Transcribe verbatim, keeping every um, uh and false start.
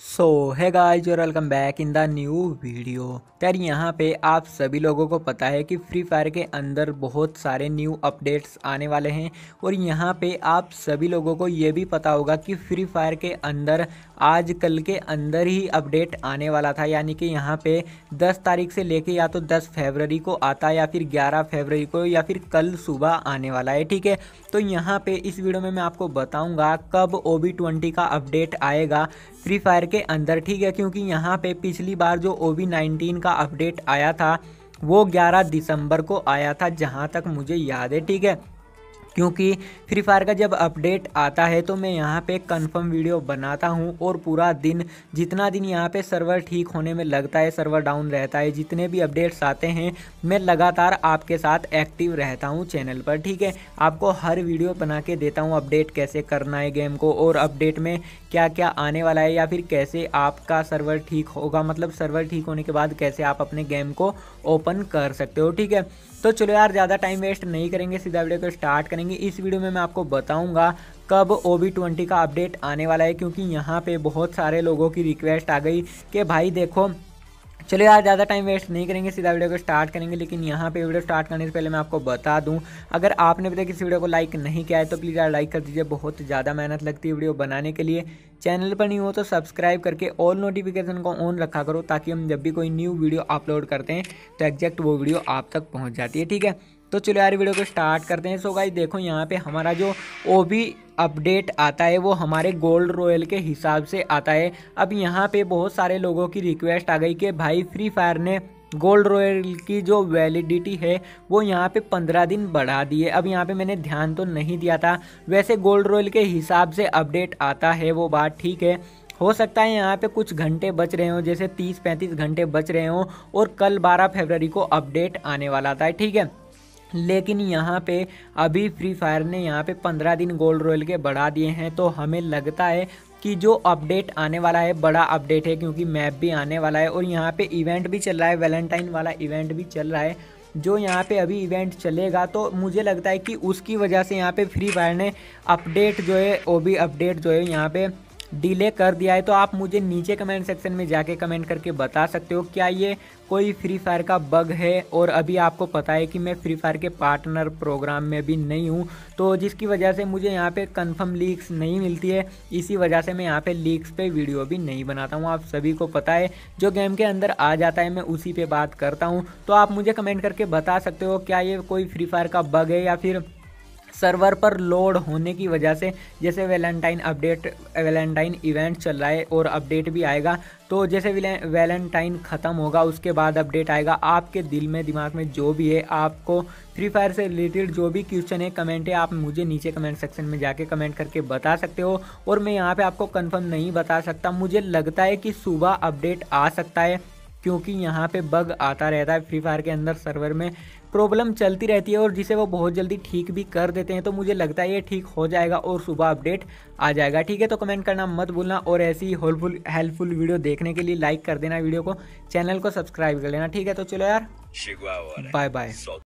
सो है गाइस और welcome back in the new video. यार यहाँ पे आप सभी लोगों को पता है कि फ्री फायर के अंदर बहुत सारे न्यू अपडेट्स आने वाले हैं और यहाँ पे आप सभी लोगों को ये भी पता होगा कि फ्री फायर के अंदर आज कल के अंदर ही अपडेट आने वाला था, यानी कि यहाँ पे दस तारीख से लेके या तो दस फरवरी को आता है या फिर ग्यारह फरवरी को या फिर कल सुबह आने वाला है। ठीक है, तो यहाँ पे इस वीडियो में मैं आपको बताऊँगा कब ओ बी ट्वेंटी का अपडेट आएगा फ्री फायर के अंदर। ठीक है, क्योंकि यहाँ पे पिछली बार जो ओ बी नाइनटीन का अपडेट आया था वो ग्यारह दिसंबर को आया था जहाँ तक मुझे याद है। ठीक है, क्योंकि फ्री फायर का जब अपडेट आता है तो मैं यहाँ पे कंफर्म वीडियो बनाता हूँ और पूरा दिन जितना दिन यहाँ पे सर्वर ठीक होने में लगता है, सर्वर डाउन रहता है, जितने भी अपडेट्स आते हैं मैं लगातार आपके साथ एक्टिव रहता हूँ चैनल पर। ठीक है, आपको हर वीडियो बना के देता हूँ अपडेट कैसे करना है गेम को और अपडेट में क्या क्या आने वाला है या फिर कैसे आपका सर्वर ठीक होगा, मतलब सर्वर ठीक होने के बाद कैसे आप अपने गेम को ओपन कर सकते हो। ठीक है, तो चलो यार ज़्यादा टाइम वेस्ट नहीं करेंगे, सीधा वीडियो को स्टार्ट करेंगे। इस वीडियो में मैं आपको बताऊंगा कब ओ बी ट्वेंटी का अपडेट आने वाला है, क्योंकि यहाँ पे बहुत सारे लोगों की रिक्वेस्ट आ गई कि भाई देखो। चलो यार ज़्यादा टाइम वेस्ट नहीं करेंगे, सीधा वीडियो को स्टार्ट करेंगे। लेकिन यहाँ पे वीडियो स्टार्ट करने से पहले मैं आपको बता दूं, अगर आपने अभी तक इस वीडियो को लाइक नहीं किया है तो प्लीज़ यार लाइक कर दीजिए, बहुत ज़्यादा मेहनत लगती है वीडियो बनाने के लिए। चैनल पर नहीं हो तो सब्सक्राइब करके ऑल नोटिफिकेशन को ऑन रखा करो, ताकि हम जब भी कोई न्यू वीडियो अपलोड करते हैं तो एग्जैक्ट वो वीडियो आप तक पहुँच जाती है। ठीक है, तो चलो यार वीडियो को स्टार्ट करते हैं। सो गाइस देखो, यहाँ पे हमारा जो ओ बी अपडेट आता है वो हमारे गोल्ड रॉयल के हिसाब से आता है। अब यहाँ पे बहुत सारे लोगों की रिक्वेस्ट आ गई कि भाई फ्री फायर ने गोल्ड रॉयल की जो वैलिडिटी है वो यहाँ पे पंद्रह दिन बढ़ा दी है। अब यहाँ पे मैंने ध्यान तो नहीं दिया था, वैसे गोल्ड रॉयल के हिसाब से अपडेट आता है वो बात ठीक है। हो सकता है यहाँ पे कुछ घंटे बच रहे हों, जैसे तीस पैंतीस घंटे बच रहे हों और कल बारह फरवरी को अपडेट आने वाला था। ठीक है, लेकिन यहाँ पे अभी फ्री फायर ने यहाँ पे पंद्रह दिन गोल्ड रॉयल के बढ़ा दिए हैं, तो हमें लगता है कि जो अपडेट आने वाला है बड़ा अपडेट है, क्योंकि मैप भी आने वाला है और यहाँ पे इवेंट भी चल रहा है, वैलेंटाइन वाला इवेंट भी चल रहा है। जो यहाँ पे अभी इवेंट चलेगा तो मुझे लगता है कि उसकी वजह से यहाँ पे फ्री फायर ने अपडेट जो है ओ बी अपडेट जो है यहाँ पे डिले कर दिया है। तो आप मुझे नीचे कमेंट सेक्शन में जाके कमेंट करके बता सकते हो क्या ये कोई फ्री फायर का बग है। और अभी आपको पता है कि मैं फ्री फायर के पार्टनर प्रोग्राम में भी नहीं हूँ, तो जिसकी वजह से मुझे यहाँ पे कंफर्म लीक्स नहीं मिलती है, इसी वजह से मैं यहाँ पे लीक्स पे वीडियो भी नहीं बनाता हूँ। आप सभी को पता है जो गेम के अंदर आ जाता है मैं उसी पे बात करता हूँ। तो आप मुझे कमेंट करके बता सकते हो क्या ये कोई फ्री फायर का बग है या फिर सर्वर पर लोड होने की वजह से, जैसे वैलेंटाइन अपडेट वैलेंटाइन इवेंट चल रहा है और अपडेट भी आएगा, तो जैसे वैलेंटाइन ख़त्म होगा उसके बाद अपडेट आएगा। आपके दिल में दिमाग में जो भी है, आपको फ्री फायर से रिलेटेड जो भी क्वेश्चन है, कमेंट है, आप मुझे नीचे कमेंट सेक्शन में जाके कमेंट करके बता सकते हो। और मैं यहाँ पे आपको कंफर्म नहीं बता सकता, मुझे लगता है कि सुबह अपडेट आ सकता है, क्योंकि यहाँ पे बग आता रहता है फ्री फायर के अंदर, सर्वर में प्रॉब्लम चलती रहती है और जिसे वो बहुत जल्दी ठीक भी कर देते हैं। तो मुझे लगता है ये ठीक हो जाएगा और सुबह अपडेट आ जाएगा। ठीक है, तो कमेंट करना मत भूलना और ऐसी हेल्पफुल हेल्पफुल वीडियो देखने के लिए लाइक कर देना वीडियो को, चैनल को सब्सक्राइब कर लेना। ठीक है, तो चलो यार, बाय बाय।